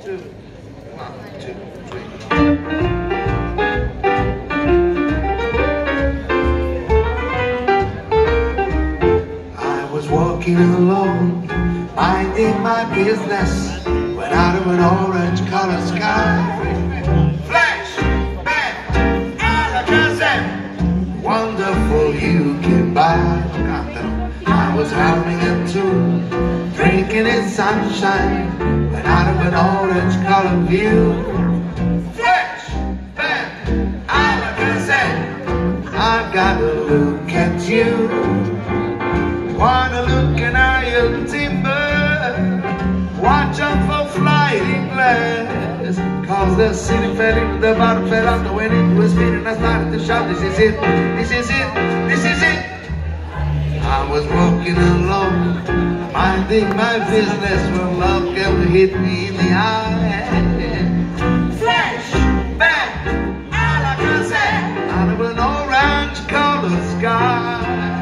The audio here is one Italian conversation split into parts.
2, 1, 2, 3. I was walking alone, minding my business, when out of an orange-colored sky, flash, bang, alakazam, wonderful you came by. I was humming a tune, drinking in sunshine, when out of an orange-colored view, flash, bang, alakazam, I gotta look at you. Wanna look in iron timber, watch out for flying glass, cause the city fell into the bottom, fell out, went into a spin, and I started to shout, this is it, this is it, this is it. I was walking alone, minding my business, when love came to hit me in the eye. Flash, bang, alakazam, out of an orange-colored sky.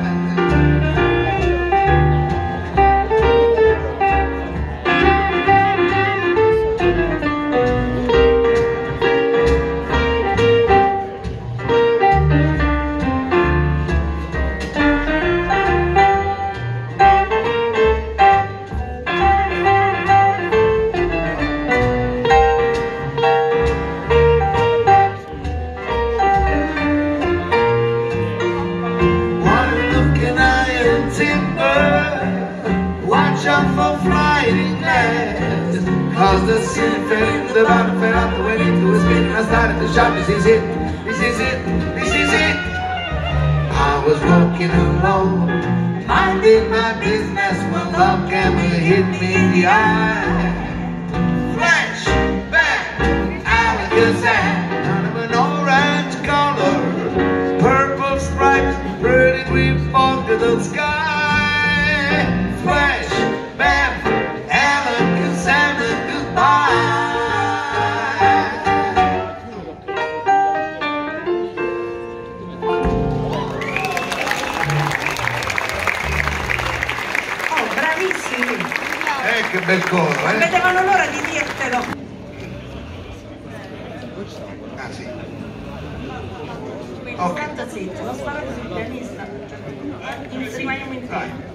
Cause the city fell into the bottom, fell out, went into a spin, and I started to shout, this is it, this is it, this is it. I was walking alone, minding my business, when love came and hit me in the eye. Flash, bang, alakazam, out of an orange color, purple stripes, pretty green fall to the sky. Flash, bang, alakazam, goodbye. Oh, bravissimi! Che bel coro, Non vedevano l'ora di dirtelo. Ah sì. Quindi sta zitto, non sparate sul pianista. Rimaniamo insieme.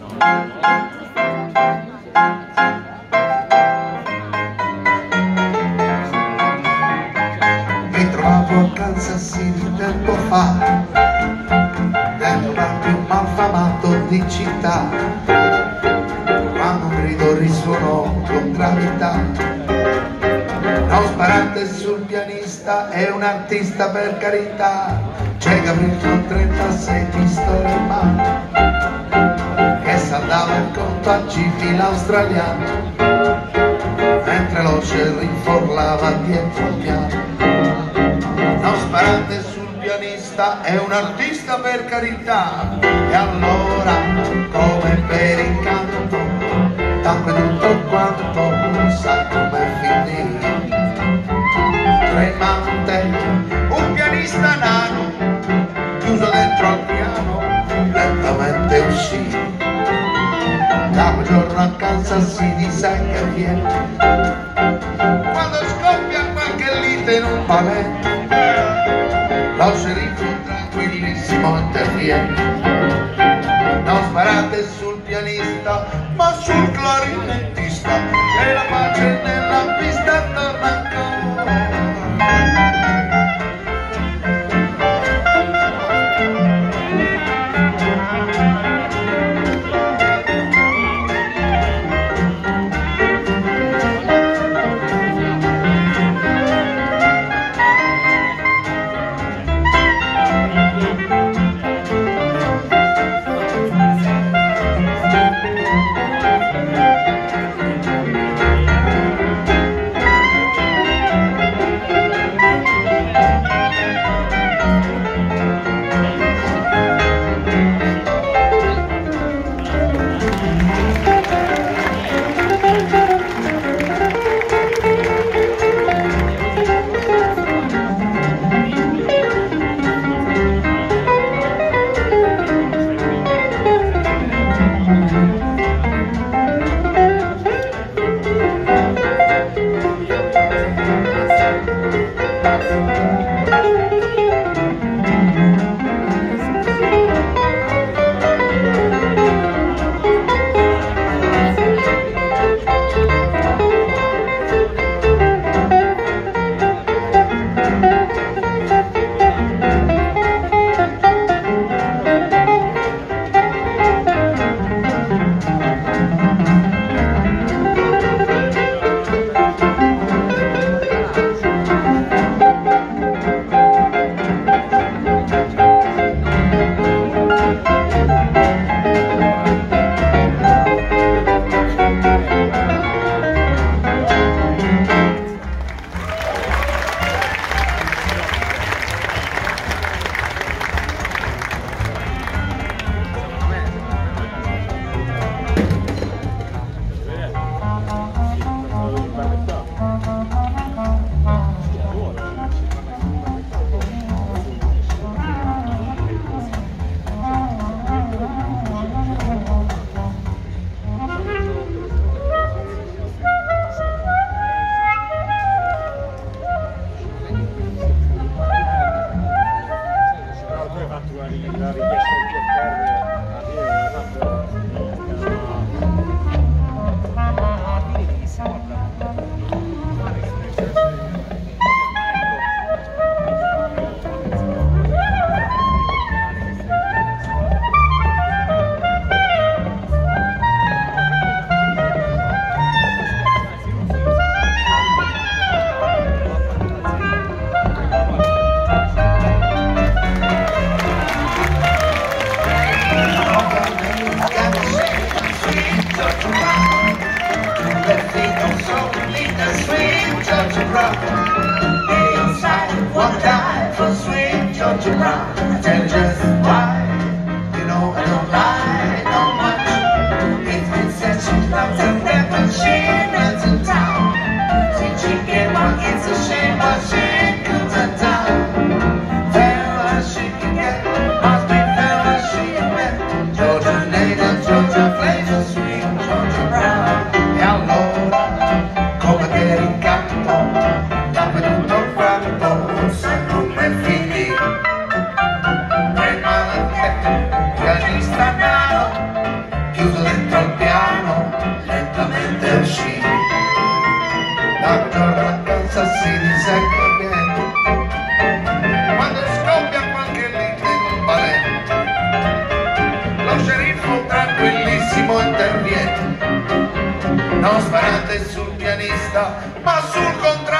Mi trovavo a Kansas City tempo fa, nel bar più malfamato di città, quando un grido risuonò con gravità. Non sparate sul pianista, è un artista per carità. C'è Gabriel con 36 pistole in mano, che saldava il conto a civile australiano, mentre lo sheriff urlava dietro il piano. Non sparate sul pianista, è un artista per carità. E allora, come per incanto, tappe tutto quanto, non sa come finire. Tremante, un pianista nano, chiuso dentro al piano, lentamente uscì. Da quel giorno a Kansas City sai che viene, quando scoppia qualche lite in un pavimento, lo sceriffo tranquillissimo interviene. Non sparate sul pianista, ma sul clarinettista, e la pace nella pista torna ancora. fatto la richiesta di Tell just why, you know I don't lie, no much. It's been said she loves and never she runs in town. See chicken one, it's a shame, but she comes in town. Tell her she can get, must be fella she can bet. Georgia native, Georgia flavor, sweet Georgia brown. E allora, come che in campo, dammi tutto il fatto, sai come finì. Chiuso dentro al piano, lentamente uscì. Da giorno a casa si disegna bene. Quando scoppia qualche lite in un balè, lo sceriffo tranquillissimo interviene. Non sparate sul pianista, ma sul contrario.